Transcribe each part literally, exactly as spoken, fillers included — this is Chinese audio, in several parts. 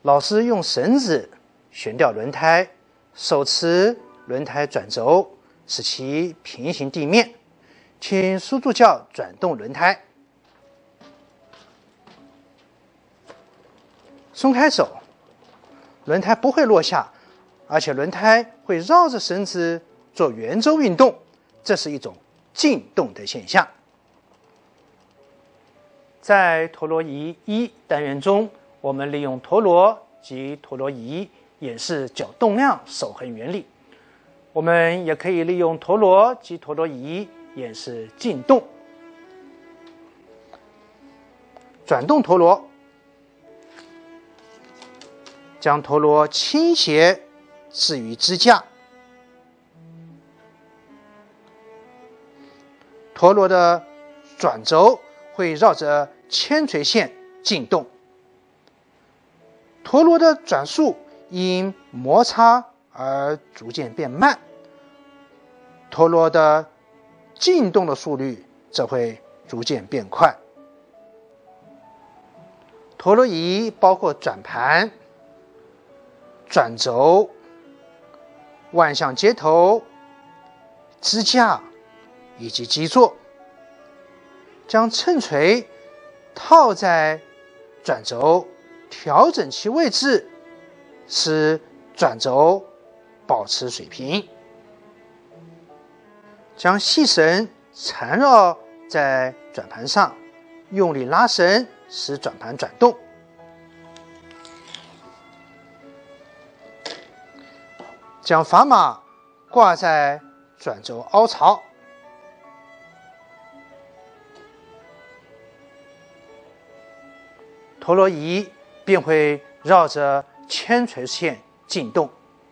老师用绳子悬吊轮胎，手持轮胎转轴，使其平行地面。请输助教转动轮胎，松开手，轮胎不会落下，而且轮胎会绕着绳子做圆周运动，这是一种进动的现象。在陀螺仪一单元中，我们利用陀螺及陀螺仪演示角动量守恒原理。我们也可以利用陀螺及陀螺仪演示进动。转动陀螺，将陀螺倾斜置于支架，陀螺的转轴会绕着铅垂线进动。陀螺的转速因摩擦而逐渐变慢，陀螺的进动的速率则会逐渐变快。陀螺仪包括转盘、转轴、万向接头、支架以及基座。将秤锤套在转轴，调整其位置，使转轴保持水平。将细绳缠绕在转盘上，用力拉绳，使转盘转动。将砝码挂在转轴凹槽，陀螺仪便会绕着铅垂线进动。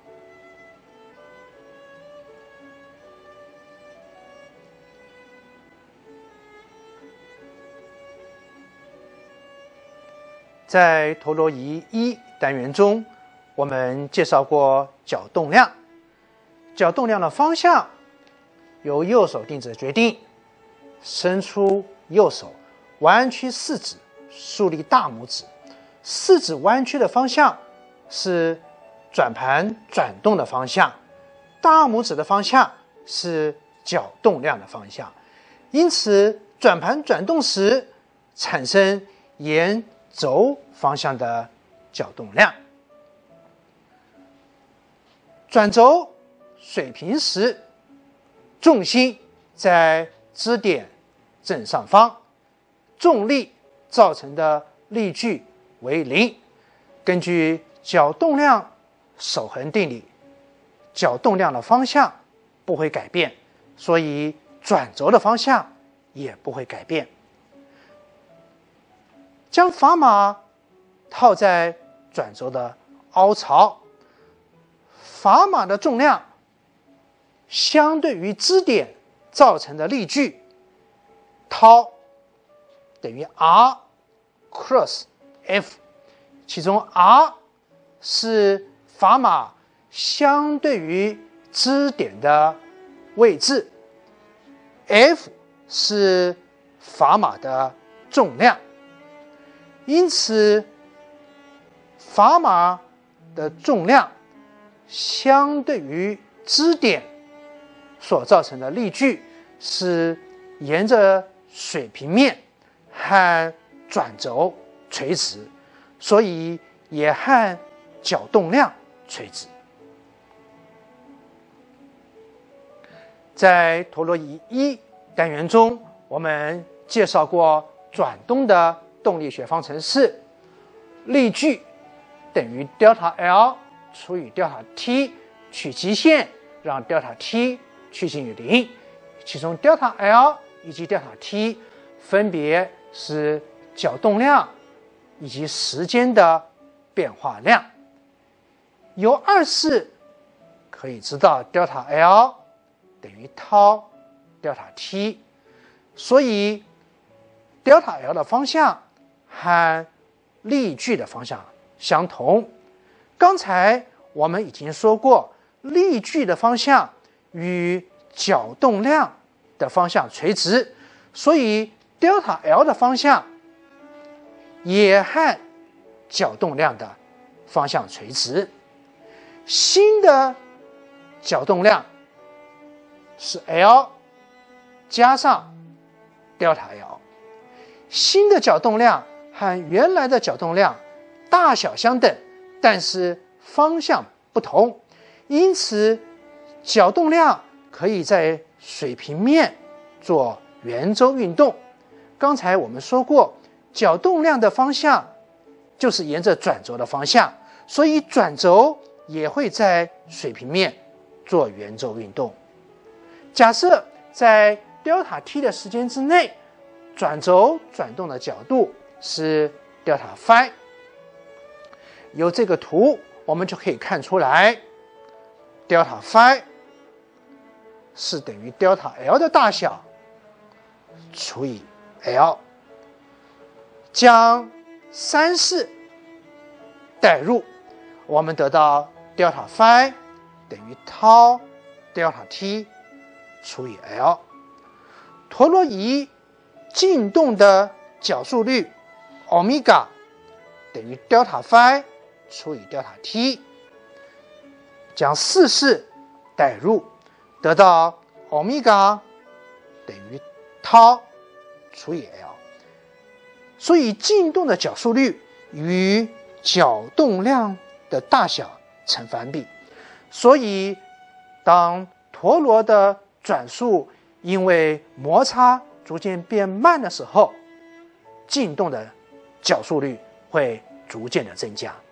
在陀螺仪一单元中，我们介绍过角动量。角动量的方向由右手定指决定。伸出右手，弯曲四指，竖立大拇指。四指弯曲的方向是转盘转动的方向，大拇指的方向是角动量的方向。因此，转盘转动时产生沿轴方向的角动量。转轴水平时，重心在支点正上方，重力造成的力矩为零。根据角动量守恒定理，角动量的方向不会改变，所以转轴的方向也不会改变。将砝码套在转轴的凹槽，砝码的重量相对于支点造成的力矩 τ 等于 R cross F， 其中 R 是砝码相对于支点的位置， F 是砝码的重量。因此，砝码的重量相对于支点所造成的力矩是沿着水平面和转轴垂直，所以也和角动量垂直。在陀螺仪一单元中，我们介绍过转动的动力学方程式，力矩等于 delta L 除以 delta T， 取极限，让 delta T 趋近于零。其中 delta L 以及 delta T 分别是角动量以及时间的变化量。由二式可以知道 delta L 等于 tau delta T， 所以 delta L 的方向和力矩的方向相同。刚才我们已经说过，力矩的方向与角动量的方向垂直，所以 delta L 的方向也和角动量的方向垂直。新的角动量是 L 加上 delta L， 新的角动量和原来的角动量大小相等，但是方向不同，因此角动量可以在水平面做圆周运动。刚才我们说过，角动量的方向就是沿着转轴的方向，所以转轴也会在水平面做圆周运动。假设在 delta t 的时间之内，转轴转动的角度是 delta phi。由这个图我们就可以看出来 ，delta phi 是等于 delta L 的大小除以 L， 将三式代入，我们得到 delta phi 等于 tau delta t 除以 L。陀螺仪进动的角速率 omega 等于 delta phi 除以 delta t， 将四式代入，得到 omega 等于 tau 除以 L。所以进动的角速率与角动量的大小成反比。所以当陀螺的转速因为摩擦逐渐变慢的时候，进动的角速率会逐渐的增加。